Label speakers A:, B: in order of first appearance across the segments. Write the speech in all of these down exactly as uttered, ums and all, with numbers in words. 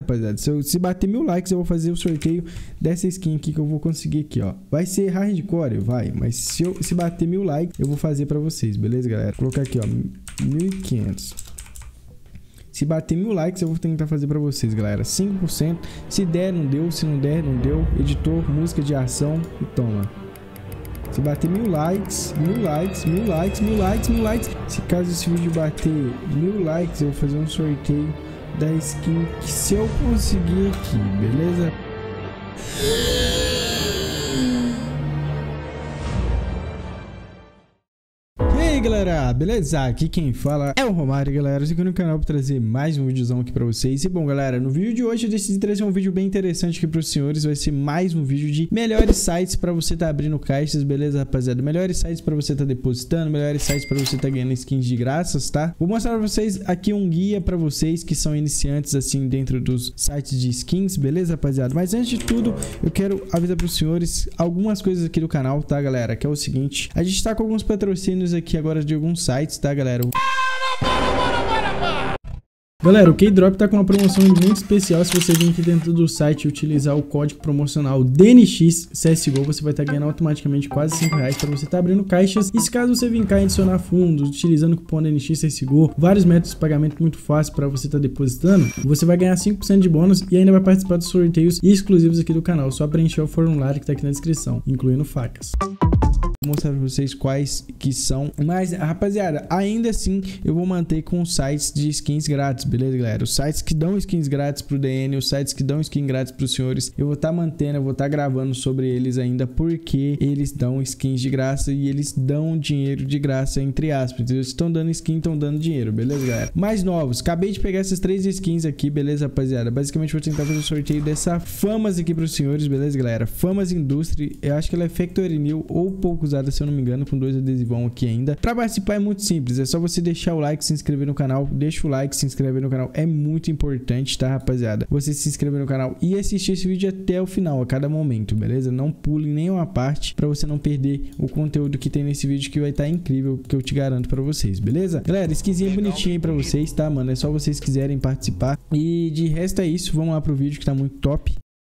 A: Rapaziada, se, eu, se bater mil likes, eu vou fazer o sorteio dessa skin aqui que eu vou conseguir aqui, ó. Vai ser hardcore, vai, mas se, eu, se bater mil likes, eu vou fazer pra vocês, beleza, galera? Vou colocar aqui, ó, mil e quinhentos. Se bater mil likes, eu vou tentar fazer pra vocês, galera. cinco por cento. Se der, não deu. Se não der, não deu. Editor, música de ação e toma. Se bater mil likes, mil likes, mil likes, mil likes, mil likes. Se caso esse vídeo bater mil likes, eu vou fazer um sorteio da skin que se eu conseguir aqui, beleza? E aí galera, beleza? Aqui quem fala é o Romário, galera. Eu tô aqui no canal pra trazer mais um videozão aqui pra vocês. E bom galera, no vídeo de hoje eu decidi trazer um vídeo bem interessante aqui pros senhores. Vai ser mais um vídeo de melhores sites pra você tá abrindo caixas, beleza rapaziada? Melhores sites pra você tá depositando, melhores sites pra você tá ganhando skins de graças, tá? Vou mostrar pra vocês aqui um guia pra vocês que são iniciantes assim dentro dos sites de skins, beleza rapaziada? Mas antes de tudo, eu quero avisar pros senhores algumas coisas aqui do canal, tá galera? Que é o seguinte, a gente tá com alguns patrocínios aqui agora de alguns sites, tá galera? Galera, o K-Drop tá com uma promoção muito especial. Se você vir aqui dentro do site e utilizar o código promocional D N X C S G O, você vai estar tá ganhando automaticamente quase cinco reais para você estar tá abrindo caixas. E se caso você vir cá e adicionar fundos, utilizando o cupom D N X C S G O, vários métodos de pagamento muito fácil para você estar tá depositando, você vai ganhar cinco por cento de bônus e ainda vai participar dos sorteios exclusivos aqui do canal. Só preencher o formulário que tá aqui na descrição, incluindo facas. Vou mostrar pra vocês quais que são. Mas, rapaziada, ainda assim eu vou manter com os sites de skins grátis, beleza, galera? Os sites que dão skins grátis pro D N, os sites que dão skins grátis pros senhores, eu vou estar tá mantendo, eu vou estar tá gravando sobre eles ainda, porque eles dão skins de graça e eles dão dinheiro de graça, entre aspas. Eles estão dando skin, estão dando dinheiro, beleza, galera? Mais novos, acabei de pegar essas três skins aqui, beleza, rapaziada? Basicamente vou tentar fazer o sorteio dessa Famas aqui pros senhores, beleza, galera? Famas Industry, eu acho que ela é Factory New ou poucos, se eu não me engano, com dois adesivão aqui ainda. Para participar é muito simples, é só você deixar o like, se inscrever no canal, deixa o like, se inscrever no canal, é muito importante, tá rapaziada? Você se inscrever no canal e assistir esse vídeo até o final, a cada momento, beleza? Não pule nenhuma parte para você não perder o conteúdo que tem nesse vídeo, que vai estar incrível, que eu te garanto para vocês, beleza? Galera, skinzinha bonitinha aí para vocês, tá, mano? É só vocês quiserem participar. E de resto é isso, vamos lá pro vídeo que tá muito top.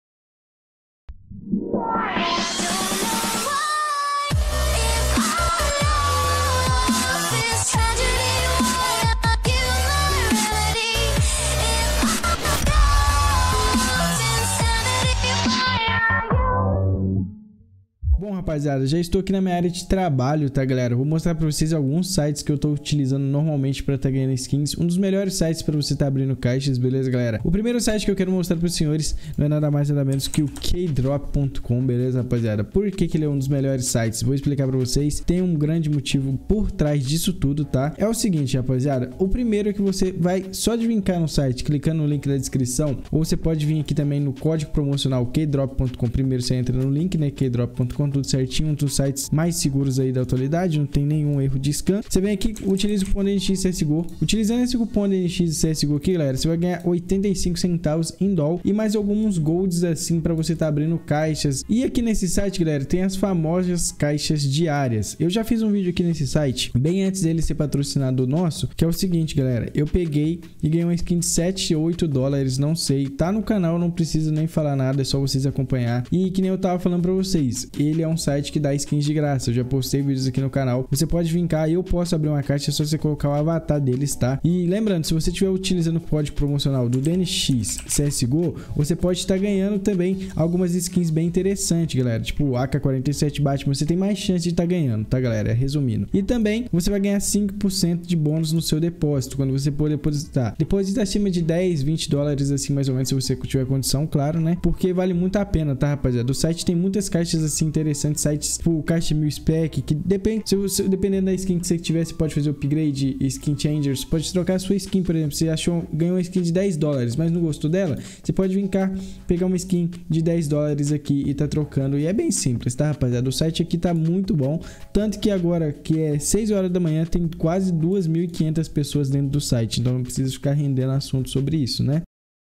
A: Bom, rapaziada, já estou aqui na minha área de trabalho, tá, galera? Vou mostrar pra vocês alguns sites que eu tô utilizando normalmente pra tá ganhando skins. Um dos melhores sites pra você tá abrindo caixas, beleza, galera? O primeiro site que eu quero mostrar pros senhores não é nada mais nada menos que o K drop ponto com, beleza, rapaziada? Por que que ele é um dos melhores sites? Vou explicar pra vocês. Tem um grande motivo por trás disso tudo, tá? É o seguinte, rapaziada. O primeiro é que você vai só de vir cá no site, clicando no link da descrição, ou você pode vir aqui também no código promocional K drop ponto com. Primeiro você entra no link, né? K drop ponto com, tudo certinho, um dos sites mais seguros aí da atualidade, não tem nenhum erro de scan. Você vem aqui, utiliza o cupom D N X C S G O. Utilizando esse cupom D N X C S G O aqui, galera, você vai ganhar oitenta e cinco centavos em dólar e mais alguns golds assim para você tá abrindo caixas. E aqui nesse site, galera, tem as famosas caixas diárias. Eu já fiz um vídeo aqui nesse site, bem antes dele ser patrocinado nosso, que é o seguinte, galera, eu peguei e ganhei uma skin de sete ou oito dólares, não sei, tá no canal, não precisa nem falar nada, é só vocês acompanhar. E que nem eu tava falando para vocês, ele é um site que dá skins de graça. Eu já postei vídeos aqui no canal. Você pode vir cá e eu posso abrir uma caixa, é só você colocar o avatar deles, tá? E lembrando, se você estiver utilizando o código promocional do D N X C S G O, você pode estar ganhando também algumas skins bem interessantes, galera. Tipo o A K quarenta e sete Batman, você tem mais chance de estar ganhando, tá, galera? Resumindo. E também você vai ganhar cinco por cento de bônus no seu depósito, quando você for depositar. Deposita acima de dez, vinte dólares, assim, mais ou menos, se você tiver condição, claro, né? Porque vale muito a pena, tá, rapaziada? O site tem muitas caixas, assim, interessantes, sites tipo caixa mil spec, que depende, se você, dependendo da skin que você tiver, você pode fazer upgrade, skin changer, você pode trocar a sua skin, por exemplo, você achou, ganhou uma skin de dez dólares, mas não gostou dela, você pode vir cá, pegar uma skin de dez dólares aqui e tá trocando, e é bem simples, tá, rapaziada? O site aqui tá muito bom, tanto que agora, que é seis horas da manhã, tem quase duas mil e quinhentas pessoas dentro do site, então não precisa ficar rendendo assunto sobre isso, né?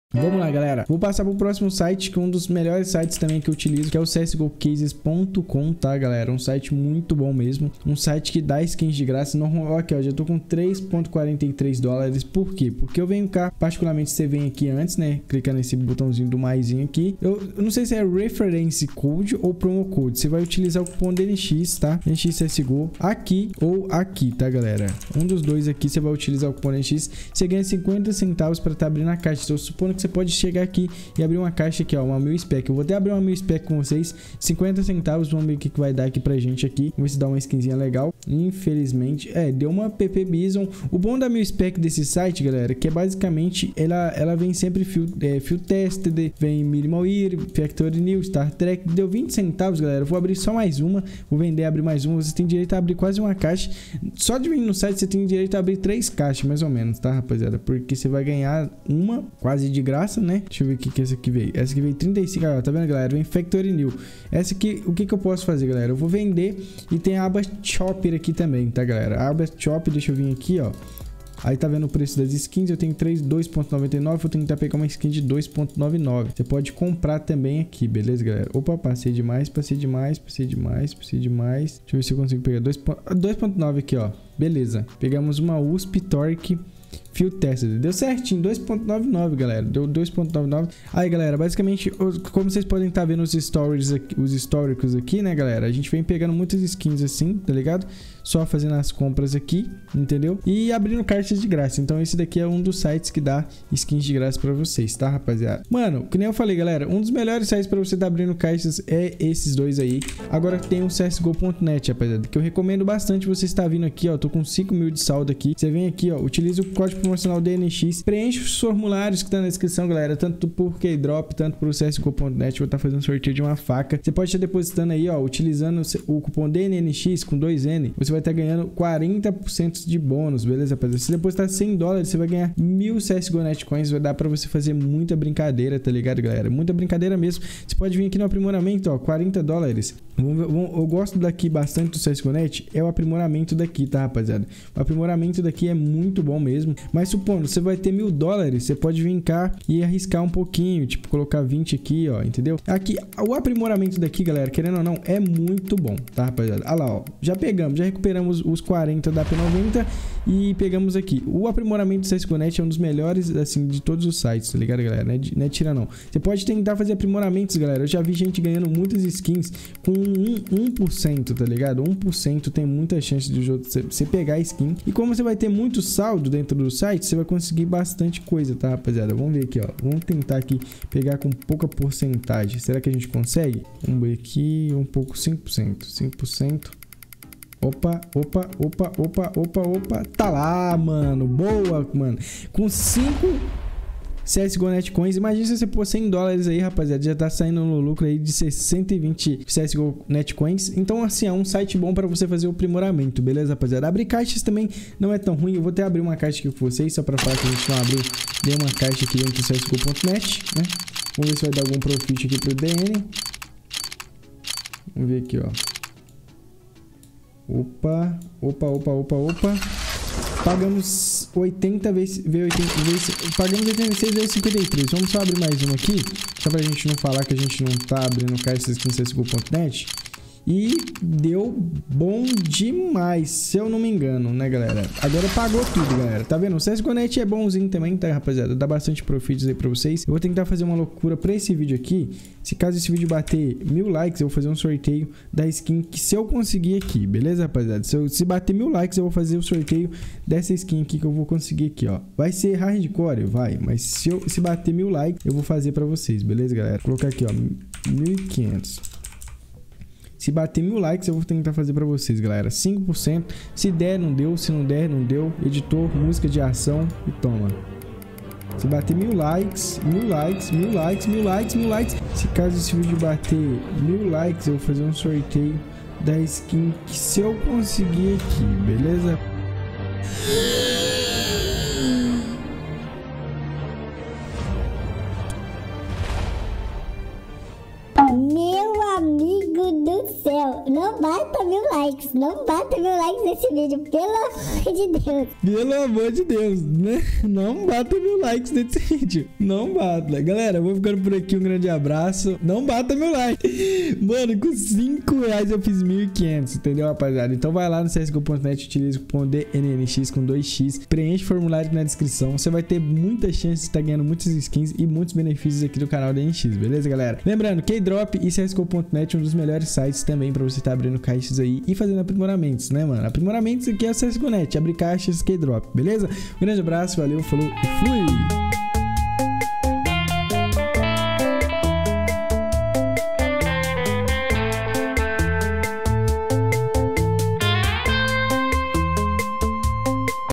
A: Vamos lá, galera. Vou passar pro próximo site, que é um dos melhores sites também que eu utilizo, que é o C S G O cases ponto com, tá, galera? Um site muito bom mesmo. Um site que dá skins de graça. Normal, aqui, ó, já tô com três vírgula quarenta e três dólares. Por quê? Porque eu venho cá, particularmente você vem aqui antes, né? Clicar nesse botãozinho do maisinho aqui. Eu, eu não sei se é Reference Code ou Promo Code. Você vai utilizar o cupom D N X, tá? D N X C S G O aqui ou aqui, tá, galera? Um dos dois aqui você vai utilizar o cupom D N X. Você ganha cinquenta centavos para estar abrindo a caixa. Então, supondo que você pode chegar aqui e abrir uma caixa aqui, ó, uma mil spec. Eu vou até abrir uma mil spec com vocês, cinquenta centavos, vamos ver o que, que vai dar aqui pra gente aqui. Vamos ver se dá uma skinzinha legal. Infelizmente, é, deu uma P P Bison. O bom da mil spec desse site, galera, que é basicamente, ela, ela vem sempre field, é, field tested, vem Minimal Year, Factory New, Star Trek, deu vinte centavos, galera. Eu vou abrir só mais uma, vou vender, abrir mais uma. Você tem direito a abrir quase uma caixa. Só de vir no site você tem direito a abrir três caixas, mais ou menos, tá, rapaziada? Porque você vai ganhar uma quase de graça, né? Deixa eu ver o que que essa aqui veio. Essa aqui veio trinta e cinco, ó, tá vendo, galera? Vem Factory New. Essa aqui, o que que eu posso fazer, galera? Eu vou vender e tem a aba Shopper aqui também, tá, galera? A aba Shop, deixa eu vir aqui, ó. Aí tá vendo o preço das skins, eu tenho três, dois reais e noventa e nove, eu tenho que tentar pegar uma skin de dois reais e noventa e nove. Você pode comprar também aqui, beleza, galera? Opa, passei demais, passei demais, passei demais, passei demais. Deixa eu ver se eu consigo pegar dois reais e nove aqui, ó. Beleza. Pegamos uma U S P Torque Field Tested. Deu certinho, dois reais e noventa e nove, galera. Deu dois reais e noventa e nove. Aí, galera, basicamente, como vocês podem estar vendo os stories aqui, os históricos aqui, né, galera? A gente vem pegando muitas skins assim, tá ligado? Só fazendo as compras aqui, entendeu? E abrindo cartas de graça. Então esse daqui é um dos sites que dá skins de graça pra vocês, tá, rapaziada? Mano, que nem eu falei, galera, um dos melhores sites pra você estar abrindo caixas é esses dois aí. Agora tem o C S G O ponto net, rapaziada, que eu recomendo bastante você estar vindo aqui, ó. Tô com cinco mil de saldo aqui. Você vem aqui, ó, utiliza o código promocional D N X, preenche os formulários que tá na descrição, galera, tanto por Keydrop, tanto pro C S G O ponto net. Vou estar fazendo um sorteio de uma faca. Você pode estar depositando aí, ó, utilizando o cupom D N X com dois N, você vai estar ganhando quarenta por cento de bônus, beleza, rapaziada? Se depositar cem dólares, você vai ganhar mil C S G O Net Coins. Vai dar pra você fazer muita brincadeira, tá ligado, galera? Muita brincadeira mesmo. Você pode vir aqui no aprimoramento, ó, quarenta dólares. Eu gosto daqui bastante do C S G O Net, é o aprimoramento daqui, tá, rapaziada? O aprimoramento daqui é muito bom mesmo. Mas supondo, você vai ter mil dólares, você pode vir cá e arriscar um pouquinho, tipo, colocar vinte aqui, ó, entendeu? Aqui, o aprimoramento daqui, galera, querendo ou não, é muito bom, tá, rapaziada? Olha lá, ó, já pegamos, já recuperamos os quarenta da P noventa e pegamos aqui. O aprimoramento do C S G O Net é um dos melhores, assim, de todos os sites, tá ligado, galera? Não é, não é tira, não. Você pode tentar fazer aprimoramentos, galera. Eu já vi gente ganhando muitas skins com um por cento, tá ligado? um por cento tem muita chance de você pegar a skin. E como você vai ter muito saldo dentro do site, você vai conseguir bastante coisa, tá, rapaziada? Vamos ver aqui, ó. Vamos tentar aqui pegar com pouca porcentagem. Será que a gente consegue? Vamos ver aqui, um pouco, cinco por cento. cinco por cento. Opa, opa, opa, opa, opa, opa. Tá lá, mano. Boa, mano. Com cinco C S G O Net Coins. Imagina se você pôr cem dólares aí, rapaziada. Já tá saindo no lucro aí de sessenta e vinte C S G O Net Coins. Então, assim, é um site bom pra você fazer o aprimoramento, beleza, rapaziada? Abrir caixas também não é tão ruim. Eu vou até abrir uma caixa aqui com vocês, só pra falar que a gente não abriu nenhuma caixa aqui dentro do C S G O ponto net, né? Vamos ver se vai dar algum profit aqui pro D N. Vamos ver aqui, ó. Opa, opa, opa, opa, opa. Pagamos oitenta vezes, oitenta vezes, pagamos oitenta e seis vezes cinquenta e três. Vamos só abrir mais uma aqui, só pra gente não falar que a gente não tá abrindo caixas aqui no C S G O ponto net. E deu bom demais, se eu não me engano, né, galera? Agora pagou tudo, galera. Tá vendo? O C S G O Net é bonzinho também, tá, rapaziada? Dá bastante profits aí pra vocês. Eu vou tentar fazer uma loucura pra esse vídeo aqui. Se caso esse vídeo bater mil likes, eu vou fazer um sorteio da skin que se eu conseguir aqui, beleza, rapaziada? Se, eu, se bater mil likes, eu vou fazer o sorteio dessa skin aqui que eu vou conseguir aqui, ó. Vai ser hardcore, vai. Mas se, eu, se bater mil likes, eu vou fazer pra vocês, beleza, galera? Vou colocar aqui, ó, mil e quinhentos. Se bater mil likes, eu vou tentar fazer pra vocês, galera. cinco por cento. Se der, não deu. Se não der, não deu. Editor, música de ação e toma. Se bater mil likes, mil likes, mil likes, mil likes, mil likes. Se caso esse vídeo bater mil likes, eu vou fazer um sorteio da skin que se eu conseguir aqui, beleza?
B: Meu amigo do do céu, não bata mil likes, não bata mil likes nesse vídeo, pelo amor de Deus.
A: Pelo amor de Deus, né? Não bata mil likes nesse vídeo. Não bata. Galera, eu vou ficando por aqui. Um grande abraço. Não bata meu like. Mano, com cinco reais eu fiz mil e quinhentos, entendeu, rapaziada? Então vai lá no C S G O ponto net, utiliza o cupom D N N X com dois x, preenche o formulário aqui na descrição. Você vai ter muita chance de estar ganhando muitas skins e muitos benefícios aqui do canal D N X, beleza, galera? Lembrando, K-Drop e C S G O ponto net é um dos melhores sites também pra você estar abrindo caixas aí e fazendo aprimoramentos, né, mano? Aprimoramentos aqui é o C S G O ponto net, abrir caixas K-Drop, beleza? Um grande abraço, valeu, falou e fui!